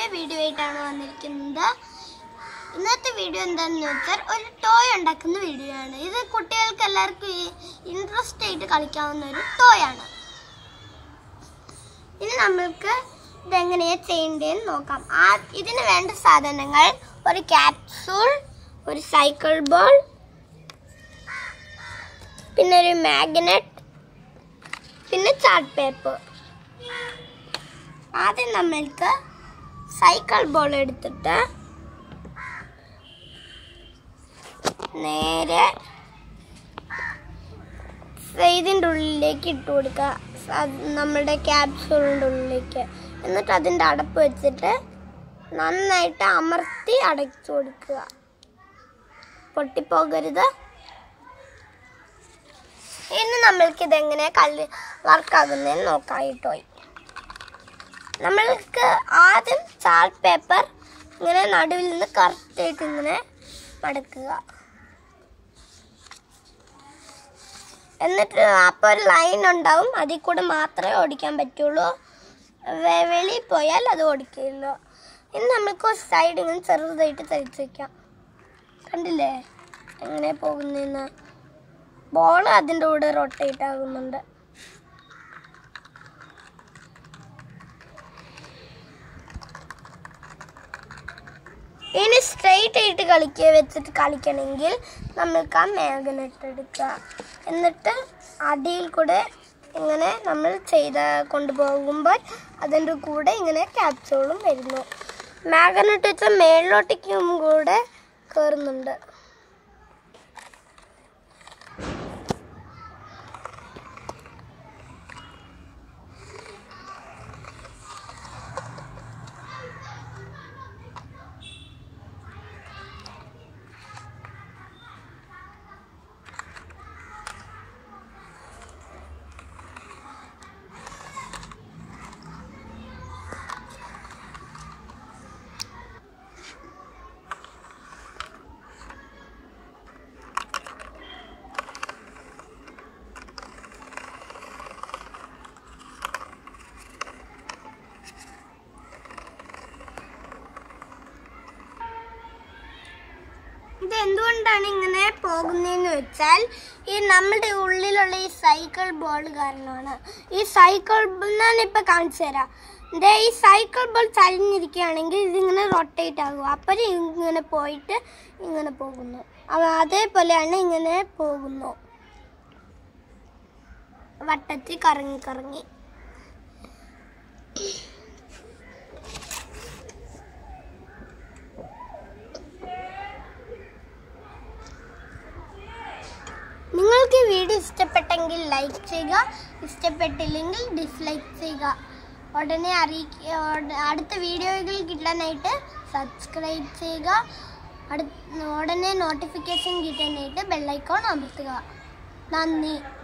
Video ആയിട്ടാണ് വന്നിരിക്കുന്നത്. ഇന്നത്തെ വീഡിയോ എന്താണെന്ന് വെച്ചാൽ ഒരു ടോയ് ഉണ്ടാക്കുന്ന വീഡിയോ ആണ്. ഇത് കുട്ടികൾക്ക് എല്ലാവർക്കും ഇൻട്രസ്റ്റ് ആയിട്ട് കളിക്കാവുന്ന ഒരു ടോയ് ആണ്. ഇനി നമ്മൾക്ക് ഇതെങ്ങനെയാണ് ചെയ്യേണ്ടതെന്ന് നോക്കാം. ഇതിന് വേണ്ട സാധനങ്ങൾ ഒരു ക്യാപ്സൂൾ, ഒരു സൈക്കിൾ ബോൾ, പിന്നെ ഒരു മാഗ്നറ്റ്, പിന്നെ ചാർട്ട് പേപ്പർ. ആദ്യം നമ്മൾക്ക് സൈക്കിൾ ബോൾ എടുത്തിട്ട് നേരെ ഇതിൻ്റെ ഉള്ളിലേക്ക് ഇട്ട് കൊടുക്കുക, നമ്മുടെ ക്യാപ്സൂളിൻ്റെ ഉള്ളിലേക്ക്. എന്നിട്ട് അതിൻ്റെ അടപ്പ് വെച്ചിട്ട് നന്നായിട്ട് അമർത്തി അടച്ചു കൊടുക്കുക, പൊട്ടിപ്പോകരുത്. ഇനി നമ്മൾക്ക് ഇതെങ്ങനെ വർക്കാകുന്നതെന്ന് നോക്കാം. ഈ ടോയ് നമ്മൾക്ക് ആദ്യം ചാർട്ട് പേപ്പർ ഇങ്ങനെ നടുവിൽ നിന്ന് കറക്റ്റായിട്ട് ഇങ്ങനെ മടക്കുക. എന്നിട്ട് അപ്പോൾ ഒരു ലൈൻ ഉണ്ടാവും, അതിൽ കൂടെ മാത്രമേ ഓടിക്കാൻ പറ്റുള്ളൂ. വെളിയിൽ പോയാൽ അത് ഓടിക്കില്ല. ഇനി നമ്മൾക്ക് ഒരു സൈഡ് ഇങ്ങനെ ചെറുതായിട്ട് തരിച്ച് വയ്ക്കാം. കണ്ടില്ലേ എങ്ങനെ പോകുന്നതെന്ന്? ബോൾ അതിൻ്റെ കൂടെ റൊട്ടേറ്റ് ആകുന്നുണ്ട്. ഇനി സ്ട്രെയിറ്റ് ആയിട്ട് വെച്ചിട്ട് കളിക്കണമെങ്കിൽ നമ്മൾക്ക് ആ മാഗ്നറ്റ് എടുക്കുക. എന്നിട്ട് അടിയിൽ കൂടെ ഇങ്ങനെ നമ്മൾ കൊണ്ടുപോകുമ്പോൾ അതിൻ്റെ കൂടെ ഇങ്ങനെ ക്യാപ്സൂളും വരുന്നു. മാഗ്നറ്റ് വെച്ചാൽ മേളിലോട്ടേക്കും കൂടെ കയറുന്നുണ്ട്. ഇതെന്തുകൊണ്ടാണ് ഇങ്ങനെ പോകുന്നതെന്ന് വെച്ചാൽ ഈ നമ്മുടെ ഉള്ളിലുള്ള ഈ സൈക്കിൾ ബോൾ കാരണമാണ്. ഈ സൈക്കിൾ ബോൾ ഞാനിപ്പോൾ കാണിച്ചു തരാം. ഈ സൈക്കിൾ ബോൾ ചരിഞ്ഞിരിക്കുകയാണെങ്കിൽ ഇതിങ്ങനെ റൊട്ടേറ്റ് ആകും. അപ്പം ഇങ്ങനെ പോയിട്ട് ഇങ്ങനെ പോകുന്നു. അതേപോലെയാണ് ഇങ്ങനെ പോകുന്നു, വട്ടത്തിൽ കറങ്ങി കറങ്ങി. നിങ്ങൾക്ക് ഈ വീഡിയോ ഇഷ്ടപ്പെട്ടെങ്കിൽ ലൈക്ക് ചെയ്യുക, ഇഷ്ടപ്പെട്ടില്ലെങ്കിൽ ഡിസ്ലൈക്ക് ചെയ്യുക. ഉടനെ അടുത്ത വീഡിയോകൾ കിട്ടാനായിട്ട് സബ്സ്ക്രൈബ് ചെയ്യുക. ഉടനെ നോട്ടിഫിക്കേഷൻ കിട്ടാനായിട്ട് ബെല്ലൈക്കോൺ അമർത്തുക. നന്ദി.